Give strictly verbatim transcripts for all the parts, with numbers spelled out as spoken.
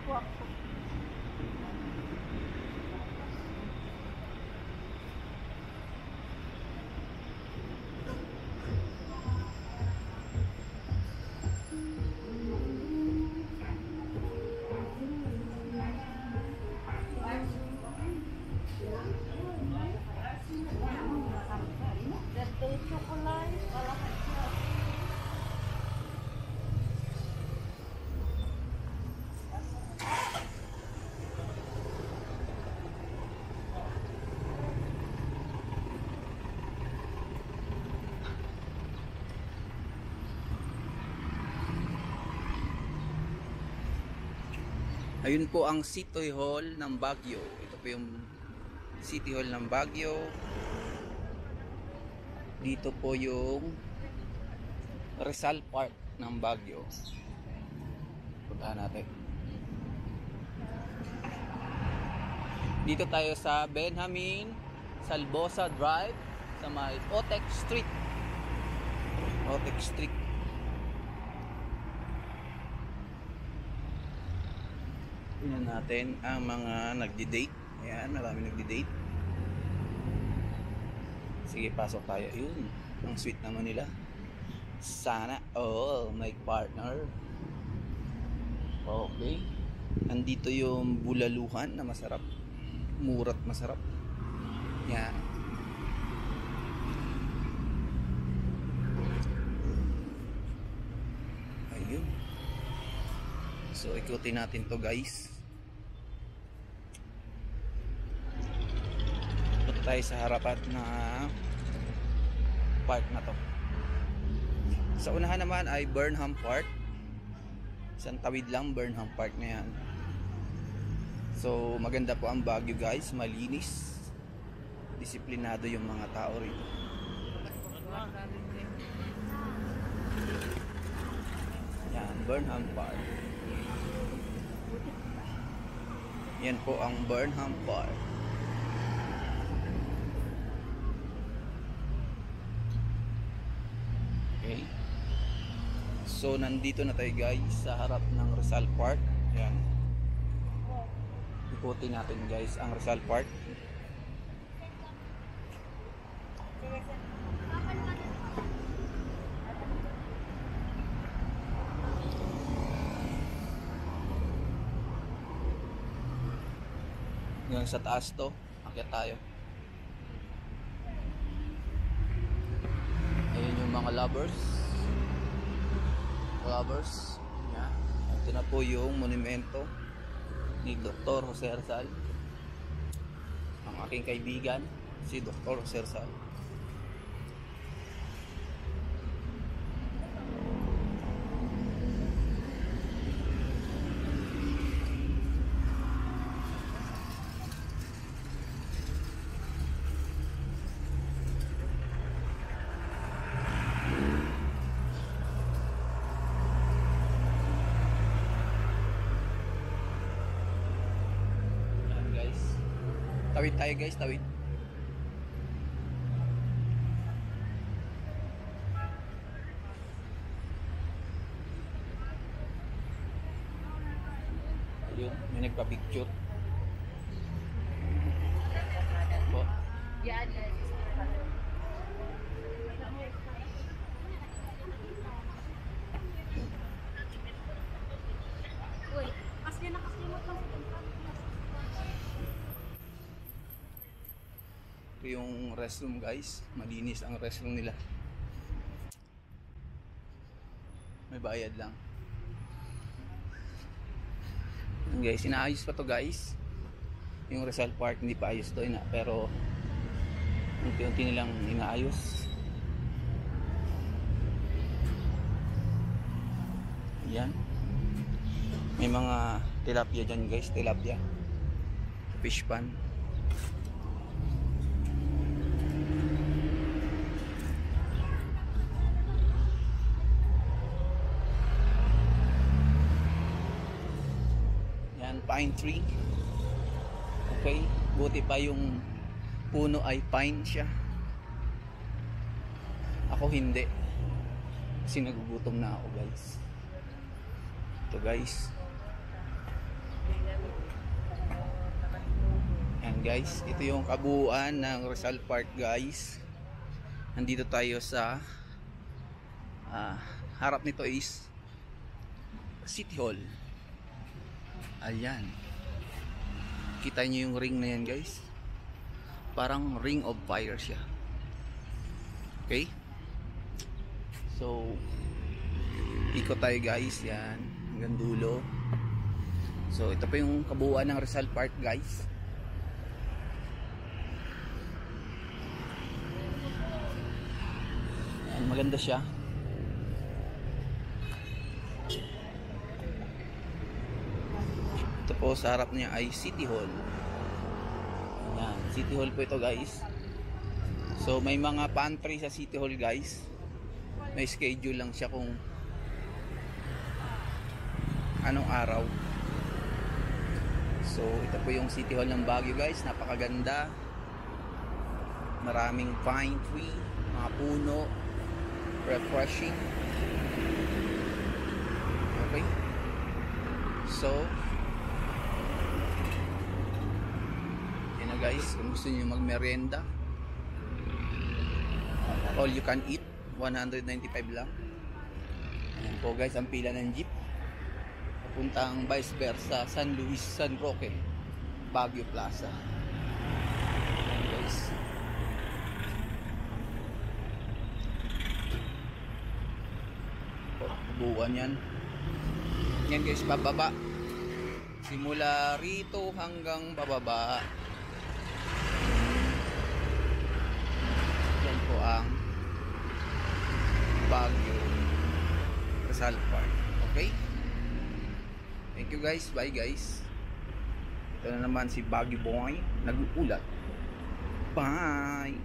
po ako. Ayun po ang City Hall ng Baguio. Ito po yung City Hall ng Baguio. Dito po yung Rizal Park ng Baguio. Puntahan natin. Dito tayo sa Benjamin Salbosa Drive sa may Otec Street. Otec Street. Tingnan natin ang mga nagdi-date. Ayan, marami nagdi-date. Sige, pasok tayo. Yun, ang sweet naman nila. Sana all my partner. Okay. Andito yung bulaluhan na masarap. Mura't masarap. Yan. Ayun. So, ikutin natin to guys. Punta tayo sa harapan na park na to. Sa unahan naman ay Burnham Park. Isang tawid lang, Burnham Park na yan. So, maganda po ang Baguio guys. Malinis. Disiplinado yung mga tao rito. Yan, Burnham Park. Yan po ang Burnham Park. Okay. So, nandito na tayo guys sa harap ng Rizal Park. Yan. Ikutin natin guys ang Rizal Park. Hanggang sa taas to, akyat tayo. Ayun yung mga lovers. Lovers. Yan. Ito na po yung monumento ni Doctor Jose Rizal. Ang aking kaibigan, si Doctor Jose Rizal. Tawid tayo guys, tawid. Ayun, may nagpa-picture. Po. Yan. Uy, kasi nakasimot lang sa tempat. Ito yung restroom guys. Malinis ang restroom nila. May bayad lang. Yan guys, inaayos pa to guys. Yung Rizal Park hindi pa ayos to ina, pero unti-unti nilang inaayos. Yan. May mga tilapia dyan guys, tilapia. Fish pan. Pine tree. Okay, buti pa yung puno ay pine siya. Ako hindi. Kasi nagugutom na ako guys. Ito guys. Yan guys, ito yung kabuuan ng Rizal Park guys. Nandito tayo sa uh, harap nito is City Hall. Ayan. Kita nyo yung ring na yan guys. Parang ring of fire siya. Okay? So, ikot tayo guys. Yan. Hanggang dulo. So, ito pa yung kabuuan ng Rizal Park guys. Yan, maganda siya. Ito po sa harap niya ay City Hall. Yan, City Hall po ito guys. So may mga pantry sa City Hall guys. May schedule lang siya kung anong araw. So ito po yung City Hall ng Baguio guys. Napakaganda. Maraming pine tree, mga puno, refreshing. Okay. So guys, kung gusto niyo magmerienda, all you can eat, one ninety-five lang. Ayan po guys ang pila ng jeep papuntang vice versa San Luis, San Roque, Baguio Plaza. Ayan guys, buwan yan. Yan guys, bababa simula rito hanggang bababa. Ang Baguio Rizal Park. Okay? Thank you guys. Bye guys. Ito na naman si Baguio Boy nag-uulat. Bye.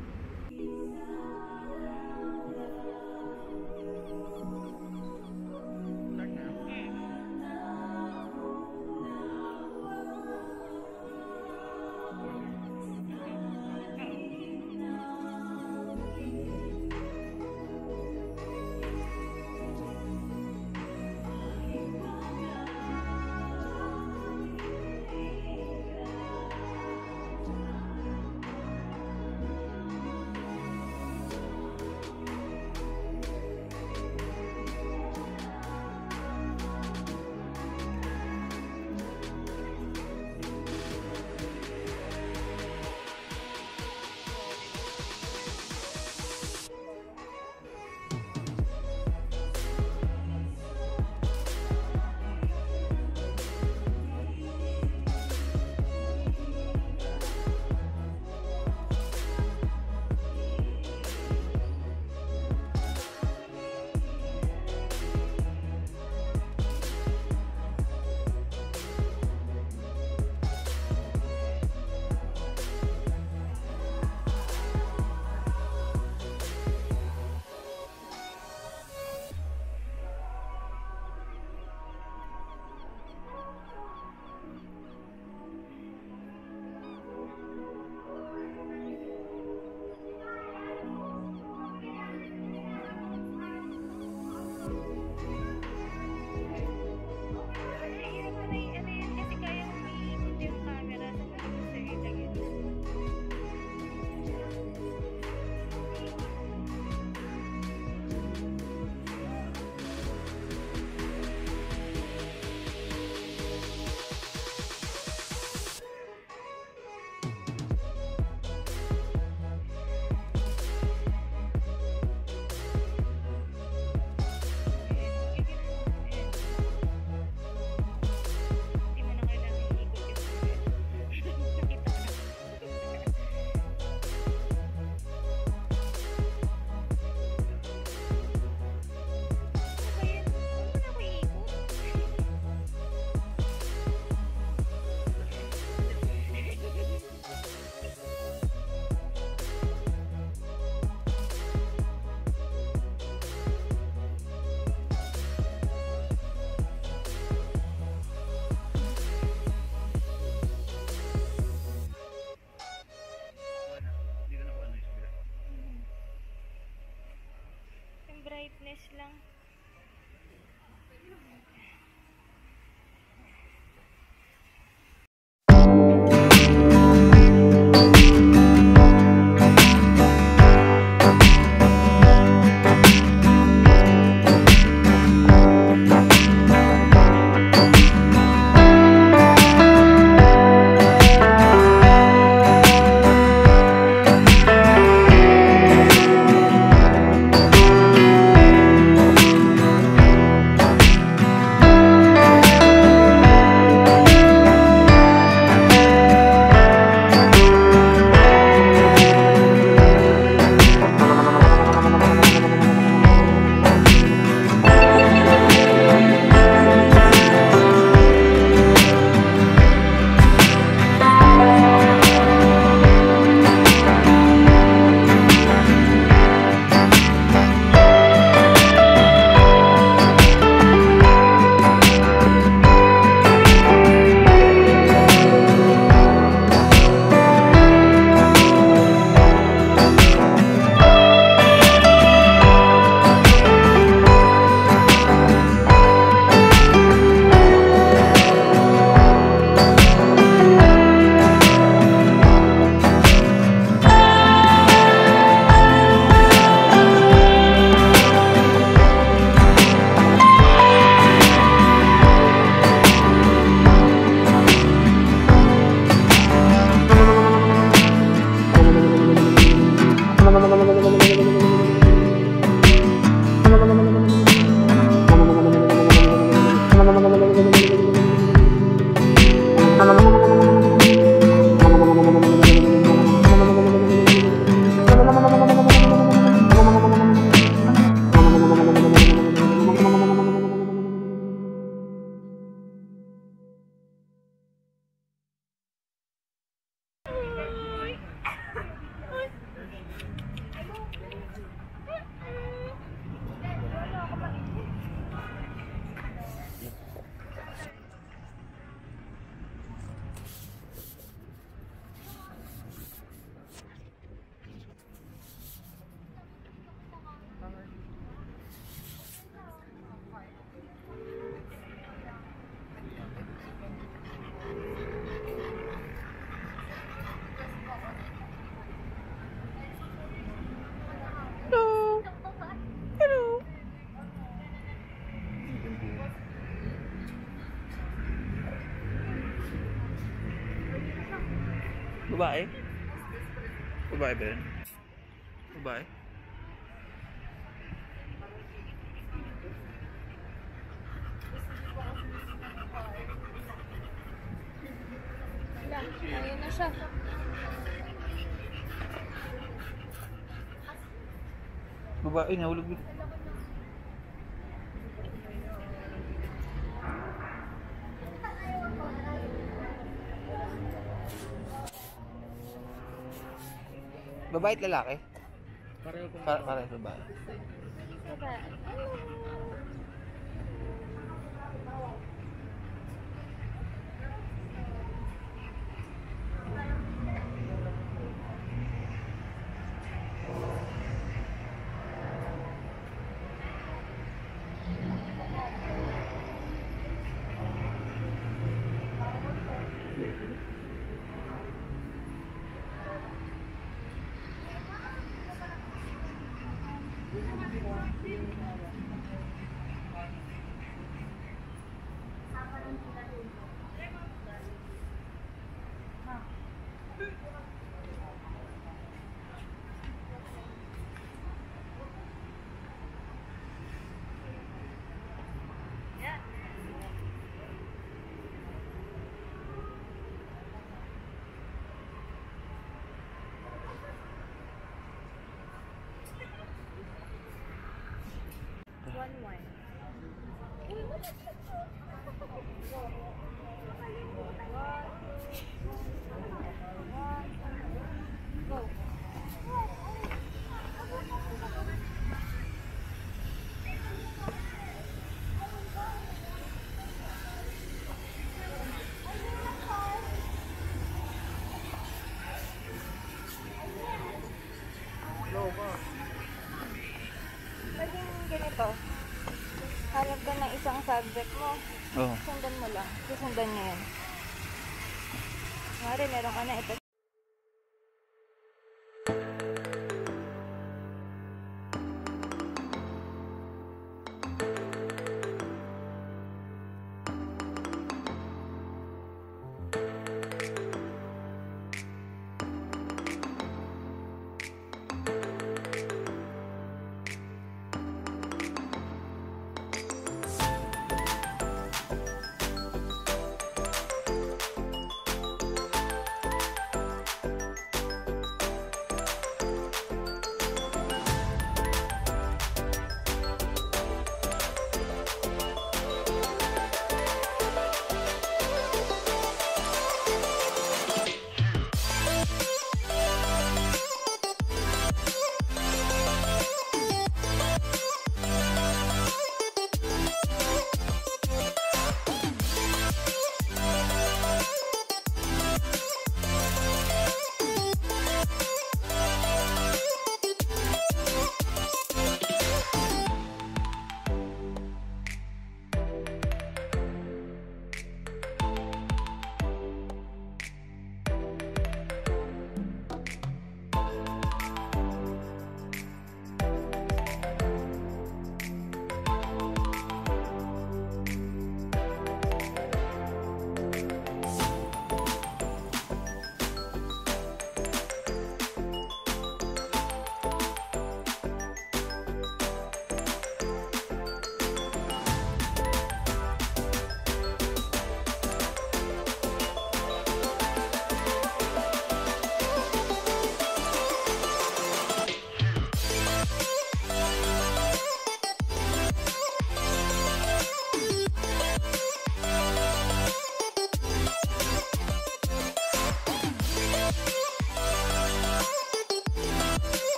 Babae? Babae ba yun? Babae? Wala, ayun na siya. Babae, nahulog dito. Babae at lalaki? Pareho po. Para, para babae. Baba. One one. Go. Pwedeng ganito. Hanap ka ng isang subject mo. Oo. Sundan mo lang. Susundan niya yun. Mari, meron ka na ito.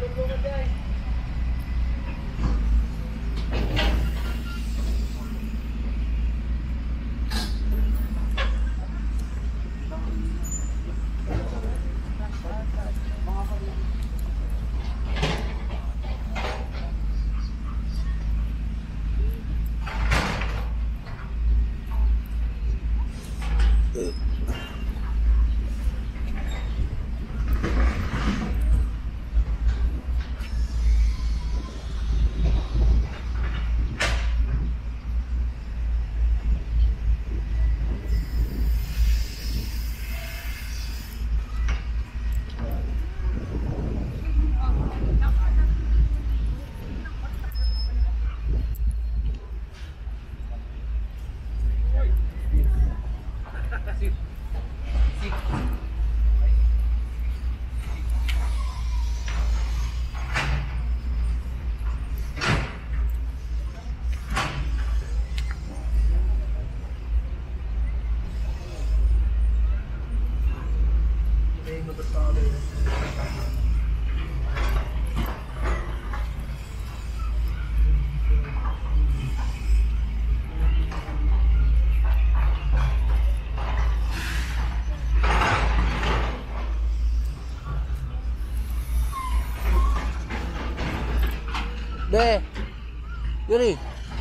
Be, Yuri.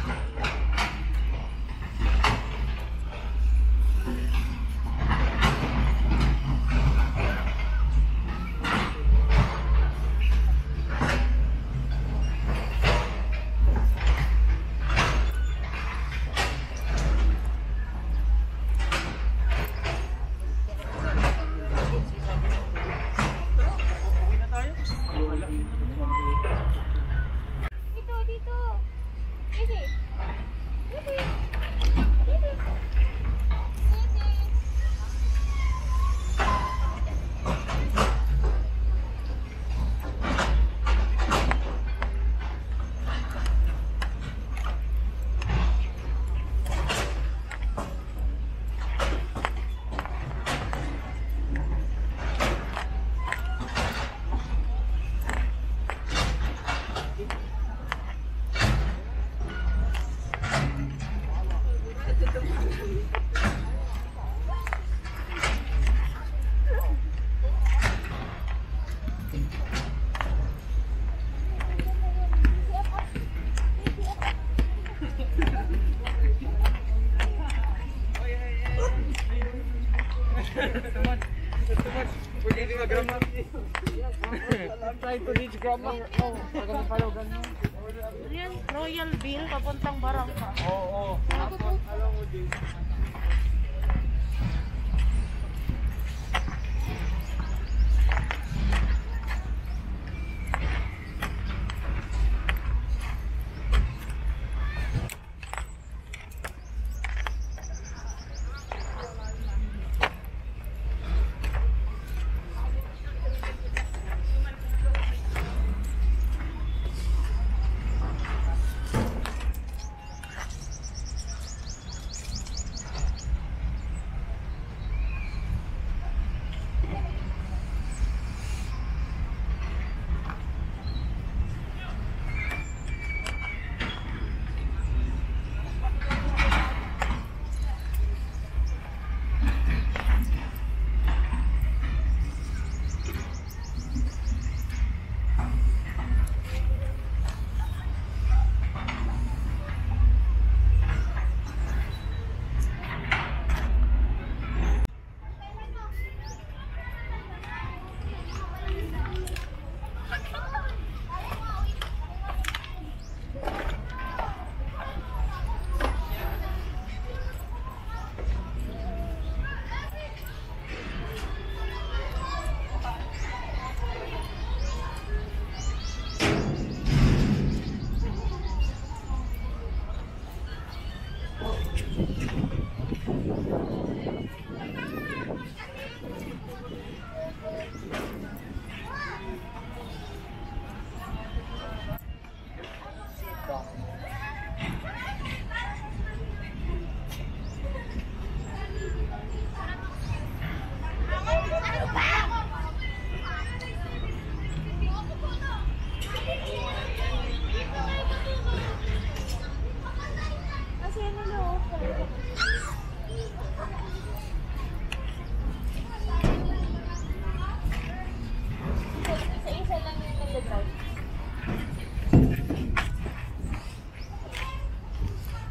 Dito, dito. Sige. Sige. Sige. We're getting a grandma. I'm trying to reach grandma. Oh, I'm gonna follow grandma. Yan, Royal Bill, papuntang Barangka. Oo, oo. Alam mo din.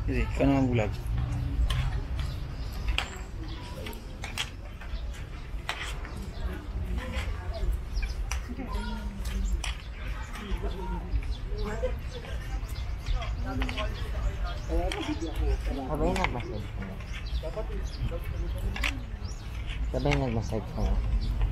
Sige, ikaw naman bulag. Sabay nag-massage ko na. Sabay nag-massage ko na.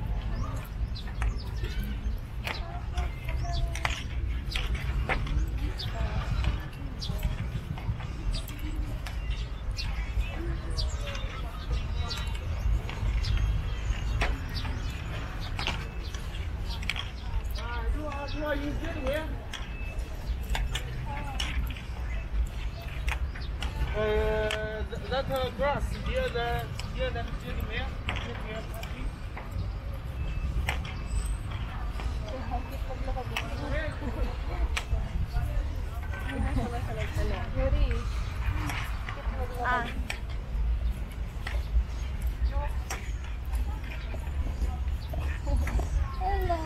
What are you doing here? Uh, th that uh, grass here, the here that is sitting here. Sit here, happy. Yuri. Ah. Hello.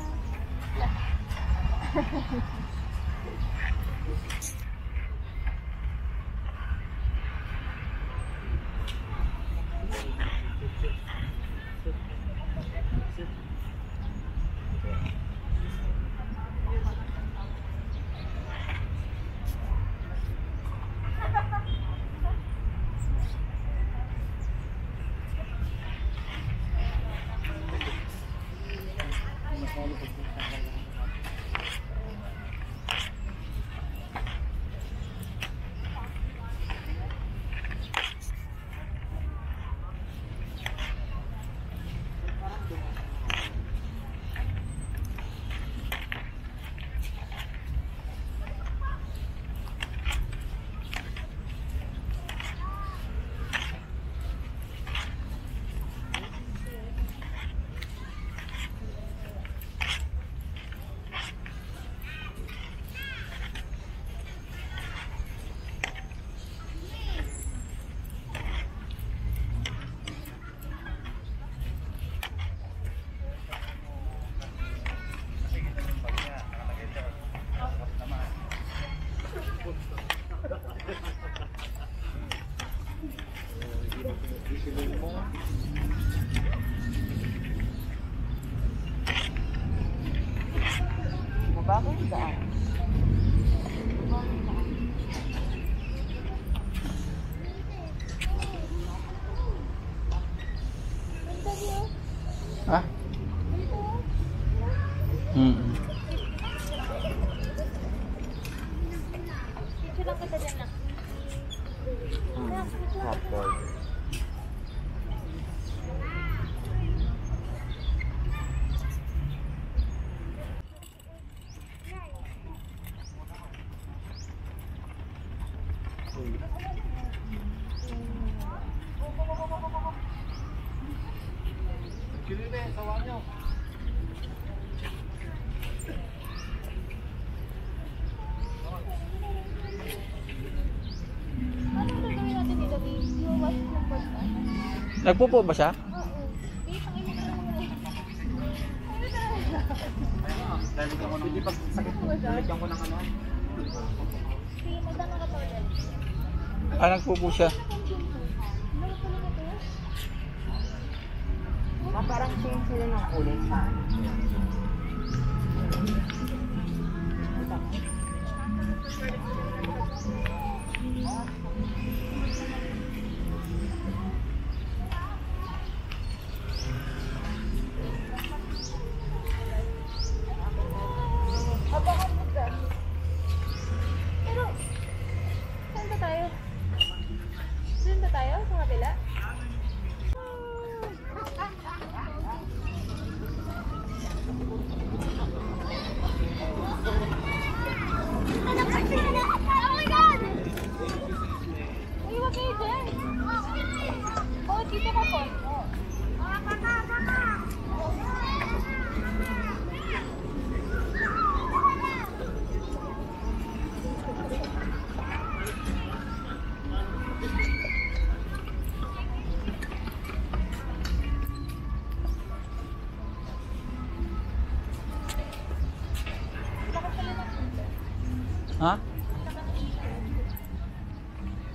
Mabagal yung daan. Ha? Hmm. Picture lang kita dyan na. Hotdog. Kili na, sawa nyo. Ano gagawin natin dito? Yung wash ng basta? Nagpupo ba siya? Oo. Di, tangin mo na naman. Ano talaga? Dahil ko hindi pag sakit ko, lalagyan ko ng ano. Si, magdano ka toilet? Ah, nagpupo siya. Ano pala na to? Ah, parang change sila ng kulay sa Abangan mo ka. Pero, saan ba tayo? Saan ba tayo? Sa kabila? Oh my God! Uy, wag kayo dyan. Oh, dito ka po. Ha?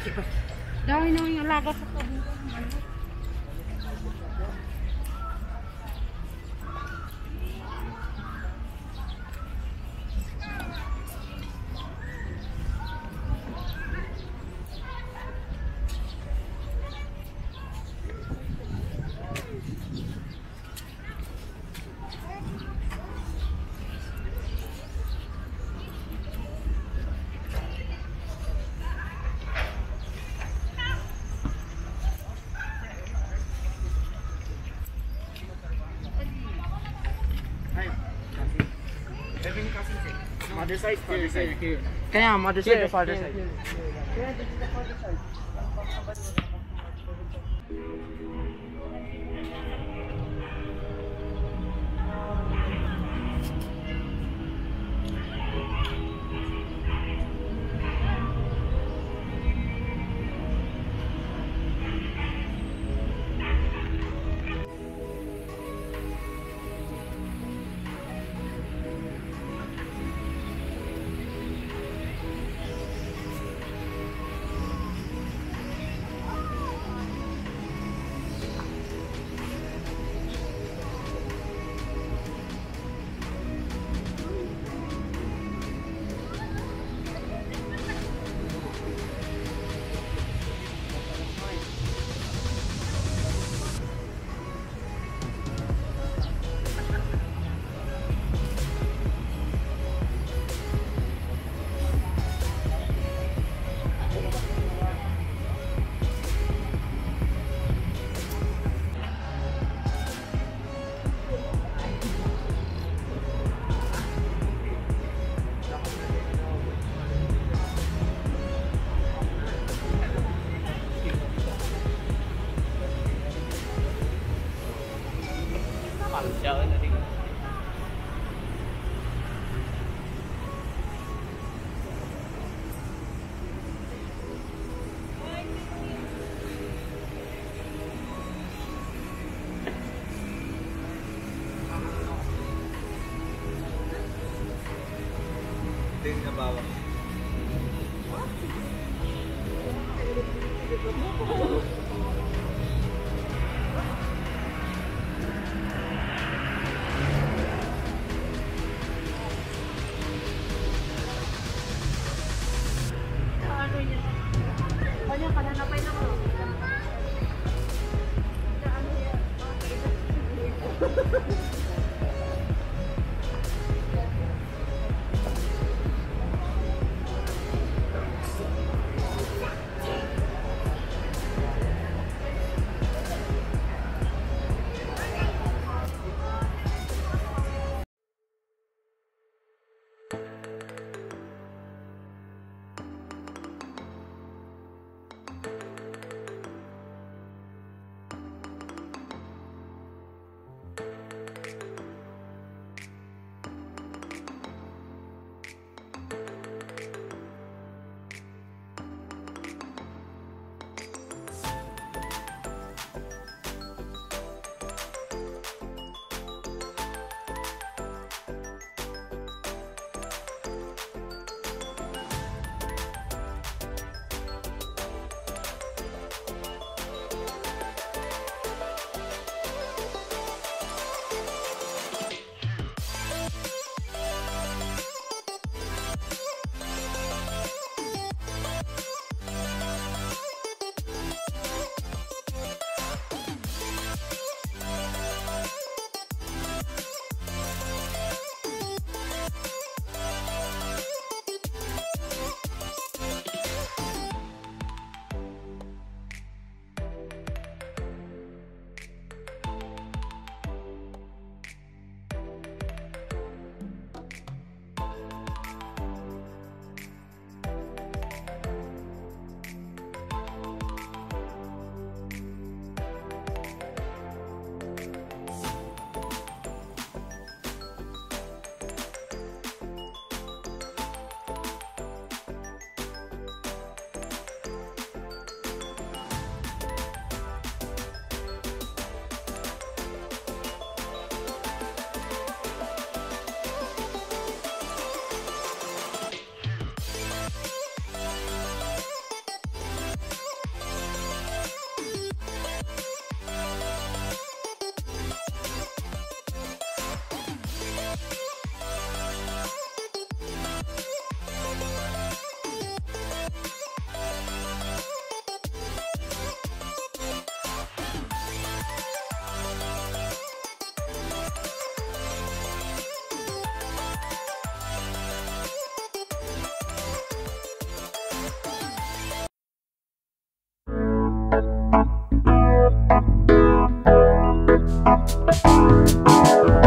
Dami nang yung alaga sa tabi. Mother side, father side. Kaya mother side, father side. Tingnan na bawang. Ano yun? Kanya ka na napay na ko. Ano yan? Thank you.